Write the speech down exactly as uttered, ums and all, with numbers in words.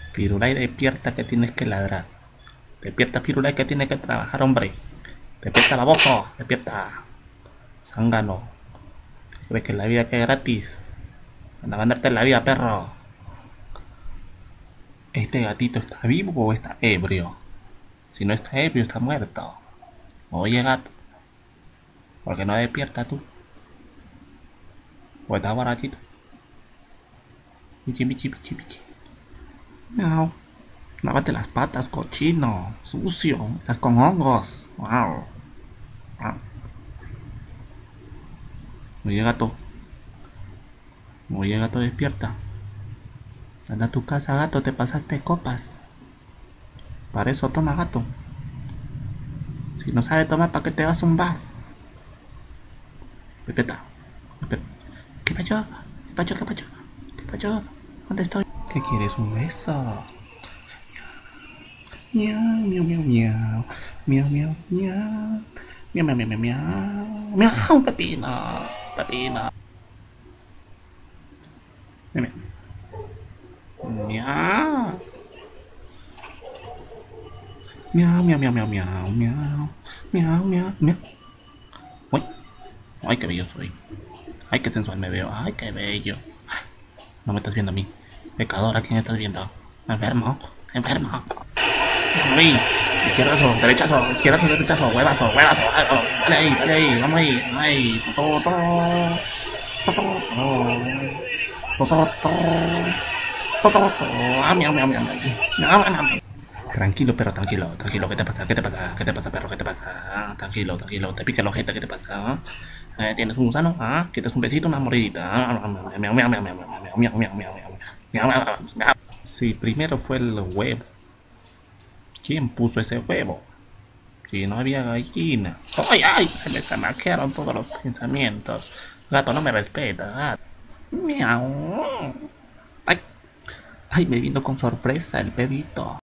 Firulai, despierta que tienes que ladrar. Despierta, Firulai, que tienes que trabajar, hombre. Despierta, baboso. Despierta. Zángano. ¿Crees que la vida que es gratis? Anda a ganarte la vida, perro. ¿Este gatito está vivo o está ebrio? Si no está ebrio, está muerto. Oye, gato. ¿Por qué no despierta tú? ¿O estás borrachito? Pichi, pichi, pichi, pichi. Miau. Lávate las patas, cochino. Sucio. Estás con hongos. Wow. Oye, gato. Oye, gato, despierta. Anda a tu casa, gato, te pasaste copas. Para eso toma, gato. Si no sabes tomar, ¿para qué te vas a un bar? Respeta. ¿Qué pasó? ¿Qué pasó? ¿Qué pasó? ¿Qué pasó? ¿Dónde estoy? ¿Qué quieres? ¿Un beso? Miau, miau, miau, miau. Miau, miau, miau. Miau, miau, miau, miau, miau. Miau, Pepino. Pepino. Miau. Miau. Miau, miau, miau, miau, miau, miau. Miau, miau, miau. Uy. Ay, qué bello soy. Ay, qué sensual me veo. Ay, qué bello. Ay, no me estás viendo a mí. Pecador, ¿a quién estás viendo? Enfermo. Enfermo. Uy. Izquierdazo, derechazo, izquierdazo, derechazo, huevazo, huevazo. Dale ahí, dale ahí, vamos ahí. Ay, todo, todo. Todo, todo. Todo, todo. Ah, miau, miau, miau, miau. Tranquilo, perro, tranquilo, tranquilo. ¿Qué te pasa? ¿Qué te pasa? ¿Qué te pasa, perro? ¿Qué te pasa? Ah, tranquilo, tranquilo. Te pica el ojete, ¿qué te pasa? ¿Ah? Eh, ¿Tienes un gusano? ¿Ah? ¿Quieres un besito? Una mordidita. Ah, miau, miau, miau, miau, miau, miau, miau, miau, miau, miau, miau. Sí, primero fue el huevo. ¿Quién puso ese huevo? Si no había gallina. ¡Ay, ay! Se me zanaquearon todos los pensamientos. Gato, no me respeta, gato. Miau. Ay, ay, me vino con sorpresa el bebito.